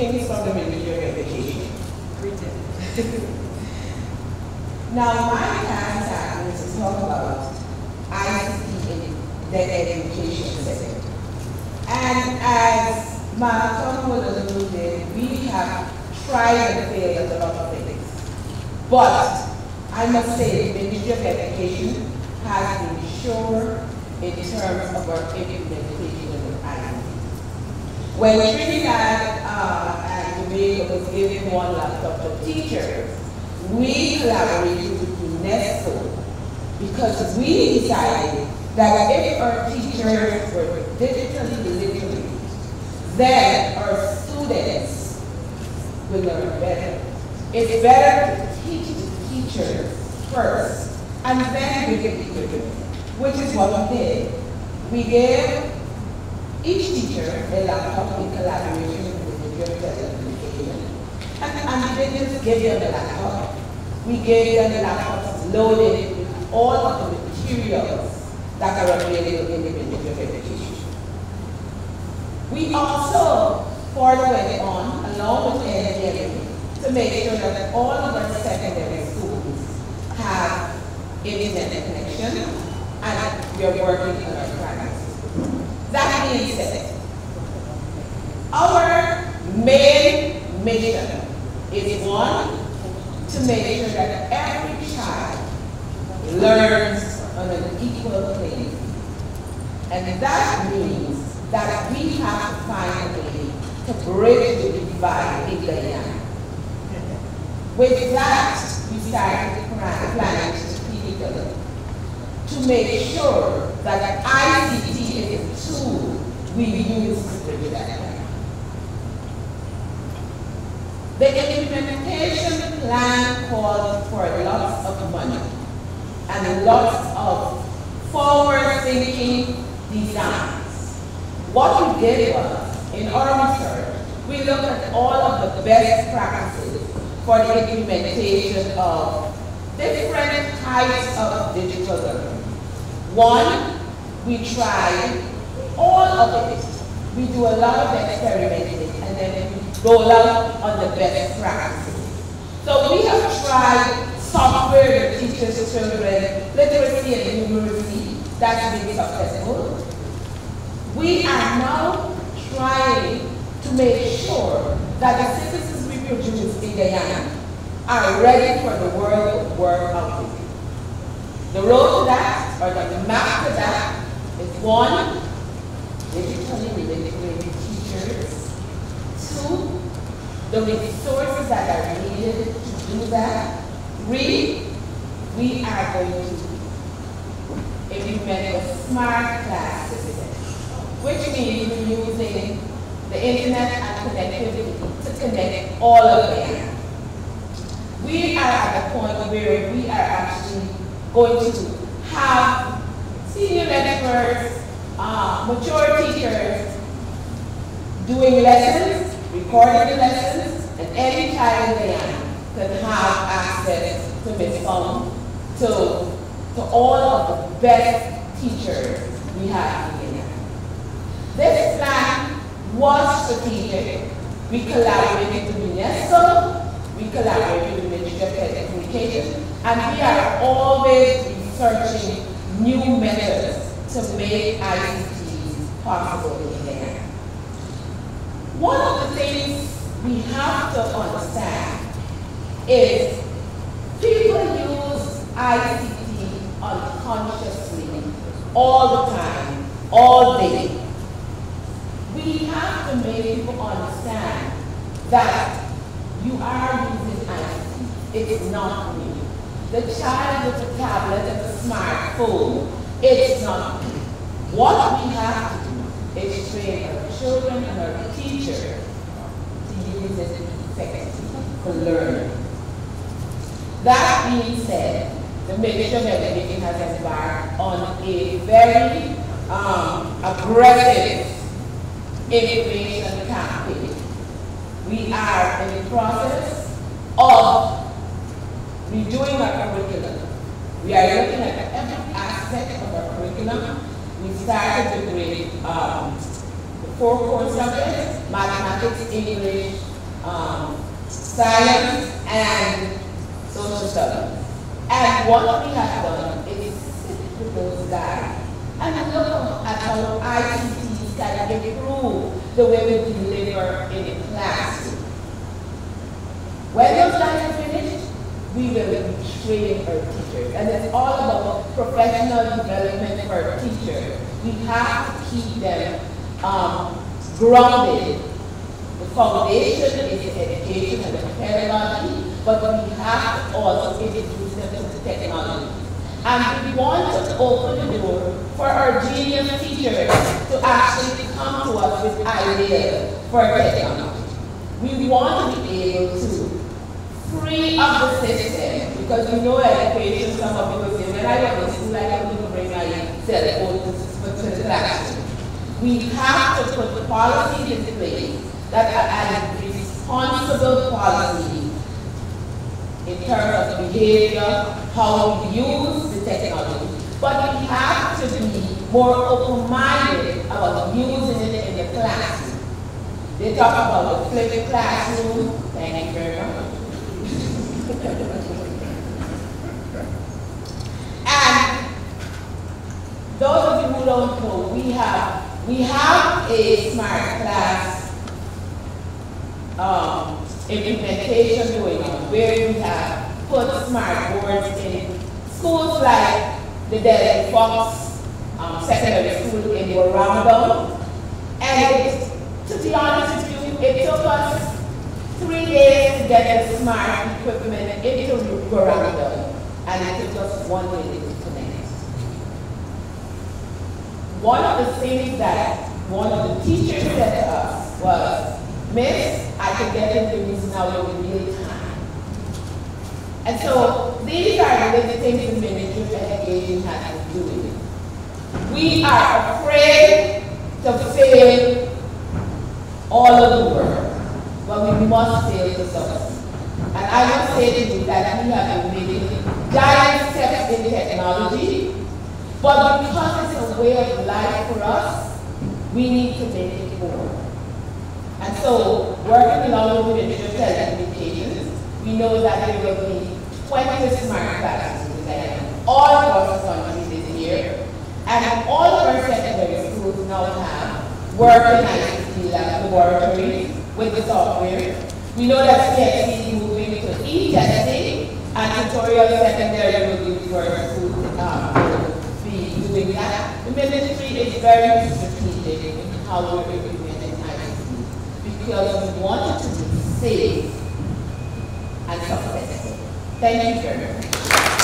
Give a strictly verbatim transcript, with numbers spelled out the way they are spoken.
Greetings from the Ministry of Education. Greetings. Now, my task is to talk about I C T in the education sector. And as Marcia was alluded, we have tried and failed a lot of things. But I must say, the Ministry of Education has been sure in terms of our implementation of I C T. When Trinidad uh, and Tobago was giving one laptop to teachers, we collaborated with UNESCO because we decided that if our teachers were digitally literate, then our students will learn better. It's better to teach the teachers first, and then we get the children, which is what we did. We gave each teacher a laptop in collaboration with the Telecommunications, and, and we didn't just give them the laptop. We gave them the laptops loaded with all of the materials that are available in the Ministry of Education. We also further went on, along with engineering, to make sure that all of our secondary schools have internet connection, and we are working on our primary schools. That being said, our main mission is one, to make sure that every child learns on an equal plane. And that means that we have to find a way to bridge the divide in Guyana. With that, we started planning strategically to make sure that I C T is a tool we use to bridge that gap. The implementation plan called for lots of money and lots of forward-thinking designs. What we did was, in our research, we looked at all of the best practices for the implementation of different types of digital learning. One, we tried all of it. We do a lot of experimenting, and then we roll out on the best practices. So we have tried software that teaches children literacy and numeracy. That's been successful. We are now trying to make sure that the citizens we produce in Guyana are ready for the world work out there. The road to that, or the map to that, is one, digitally related teachers. Two, the resources that are needed to do that. Three, we are going to implement a smart class system, which means we're using the internet and connectivity to connect all of them. We are at the point where we are actually going to have senior lecturers, uh, mature teachers doing lessons, recording the lessons, and any child in Guyana can have access to Miss Fung, to, to all of the best teachers we have in Guyana. This plan was strategic. We collaborated with UNESCO, we collaborated with the Ministry of Telecommunications, and we are always researching new methods to make I C T possible in Guyana. One of the things we have to understand is people use I C T unconsciously all the time, all day. We have to make people understand that you are using I C T. It is not new. The child with a tablet and a smartphone, it is not new. What we have to do is train our children and our teachers to use it effectively for learning. That being said, the Ministry of Education has embarked on a very um, aggressive information campaign. We are in the process of redoing our curriculum. We are looking at every aspect of our curriculum. We started with grade um, the four core subjects: mathematics, English, um, science, and social studies. And what we have done is sit with those guys and look at how I C T can improve the way we deliver in the classroom. When those guys are finished, we will be training our teachers. And it's all about professional development for our teachers. We have to keep them um, grounded. The foundation is education and the pedagogy, but we have to also introduce them to the technology. And we want to open the door for our genius teachers to actually come to us with ideas for technology. We want to be able to free up the system, because we know education, some of people say, when I went to school, I don't even bring my cell phone to the classroom. We have to put policies in place that are a responsible policy in terms of behavior, how we use the technology. But we have to be more open-minded about using it in the classroom. They talk about the flipped classroom. Thank you very much. And those of you who don't know, we have we have a smart class um, implementation going on, where we have put smart boards in schools like the Delhi Fox um, Secondary School in Ramadan. And it, to be honest with you, it took us three days to get the smart equipment into Ramadan, and it took us one day to connect. One of the things that one of the teachers said to us was, Miss, I can get into this now in real time. And so these are the things the Ministry of Education has been doing. We are afraid to fail all of the work, but we must fail to succeed. And I must say to you that we have been making giant steps in technology, but because it's a way of life for us, we need to make it more. And so, working along with the Ministry of Telecommunications, we know that there will be twenty smart classrooms designed all across the country this year, and all of our secondary schools now have working I C T laboratories with the software. We know that C X C is moving to e-testing, and tutorial secondary will be first to um, be doing that. The ministry is very strategic in how we're implementing I C T, because we want it to be safe and successful. Thank you very much.